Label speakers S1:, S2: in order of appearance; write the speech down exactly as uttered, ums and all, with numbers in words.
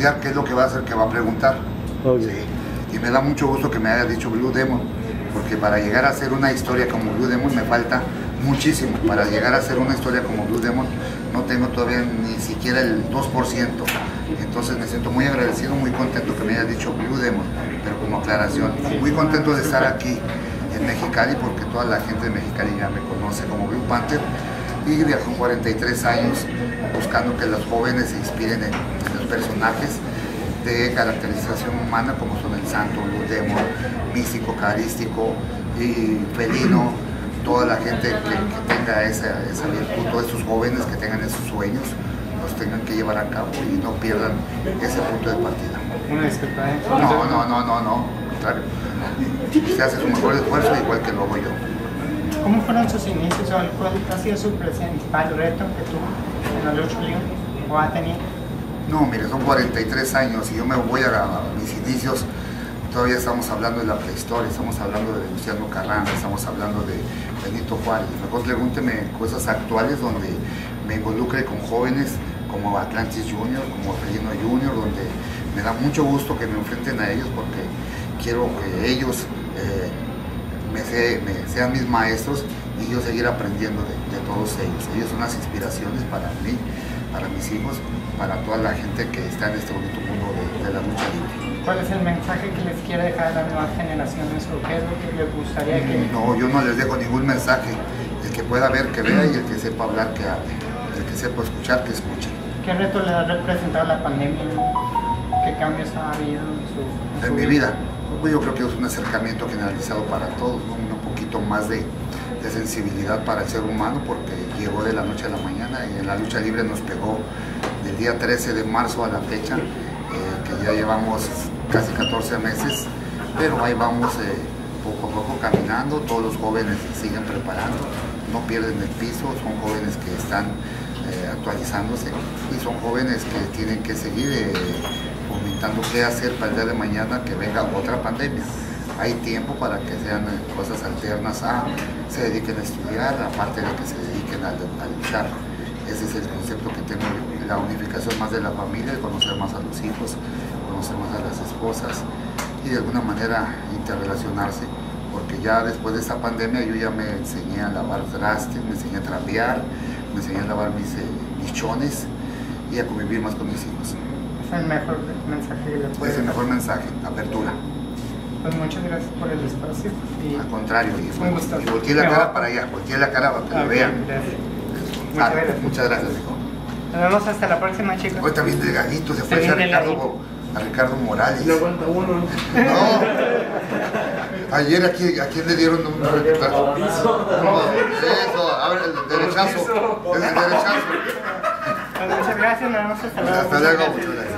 S1: estudiar qué es lo que va a hacer, que va a preguntar.
S2: Okay.
S1: Sí. Y me da mucho gusto que me haya dicho Blue Demon, porque para llegar a hacer una historia como Blue Demon me falta muchísimo. Para llegar a hacer una historia como Blue Demon no tengo todavía ni siquiera el dos por ciento. Entonces me siento muy agradecido, muy contento que me haya dicho Blue Demon, pero como aclaración, muy contento de estar aquí en Mexicali, porque toda la gente de Mexicali ya me conoce como Blue Panther, y viajo cuarenta y tres años buscando que los jóvenes se inspiren en, en los personajes de caracterización humana como son el santo, Blue Demon, místico, carístico y felino. Toda la gente que, que tenga esa, esa virtud, todos esos jóvenes que tengan esos sueños, los tengan que llevar a cabo y no pierdan ese punto de partida.
S3: Una disculpa, ¿eh?
S1: No, no, no, no, no, al contrario. Se hace su mejor esfuerzo igual que lo hago yo.
S3: ¿Cómo fueron sus inicios? ¿Cuál ha sido su principal reto que tuvo en la lucha libre o ha tenido?
S1: No, mire, son cuarenta y tres años y yo me voy a, a mis inicios. Todavía estamos hablando de la prehistoria, estamos hablando de Luciano Carranza, estamos hablando de Benito Juárez. Mejor pregúnteme cosas actuales donde me involucre con jóvenes como Atlantis Junior, como Felino Junior, donde me da mucho gusto que me enfrenten a ellos porque quiero que ellos eh, me, se, me sean mis maestros y yo seguir aprendiendo de, de todos ellos. Ellos son las inspiraciones para mí, para mis hijos, para toda la gente que está en este bonito mundo de, de la lucha libre.
S3: ¿Cuál es el mensaje que les quiere dejar a las nuevas generaciones o qué es lo que les gustaría que...?
S1: No, yo no les dejo ningún mensaje. El que pueda ver, que vea, y el que sepa hablar, que hable. El que sepa escuchar, que escuche.
S3: ¿Qué reto le ha representado la pandemia? ¿Qué cambios ha habido en su, en
S1: en
S3: su
S1: mi vida? Pues yo creo que es un acercamiento generalizado para todos, ¿no? Un poquito más de, de sensibilidad para el ser humano, porque llegó de la noche a la mañana y en la lucha libre nos pegó del día trece de marzo a la fecha. Eh, que ya llevamos casi catorce meses, pero ahí vamos eh, poco a poco caminando. Todos los jóvenes se siguen preparando, no pierden el piso, son jóvenes que están eh, actualizándose y son jóvenes que tienen que seguir eh, fomentando qué hacer para el día de mañana que venga otra pandemia. Hay tiempo para que sean eh, cosas alternas a, se dediquen a estudiar, aparte de que se dediquen a, a luchar. Ese es el concepto que tengo yo, la unificación más de la familia, conocer más a los hijos, conocer más a las esposas y de alguna manera interrelacionarse, porque ya después de esa pandemia yo ya me enseñé a lavar trastes, me enseñé a trapear, me enseñé a lavar mis, eh, mis chones y a convivir más con mis hijos.
S3: Es el mejor mensaje que le puede
S1: Es el mejor mensaje, apertura.
S3: Pues muchas gracias por el espacio. Y
S1: al contrario, y,
S3: un gusto.
S1: y volteé la cara para allá, volteé la cara para que lo vean.
S3: Gracias.
S1: Ah,
S3: Muchas gracias.
S1: muchas gracias, hijo.
S3: Nos vemos hasta la próxima, chicos.
S1: Hoy también delgadito, se fue
S3: También
S1: a Ricardo,
S3: delgadito.
S1: a Ricardo Morales.
S4: No aguanta uno.
S1: No. Ayer aquí, ¿a quién le dieron un recetazo? No, eso, abre el derechazo. Es el derechazo.
S3: Pues muchas gracias, nos vemos hasta luego.
S1: Hasta luego, muchas gracias.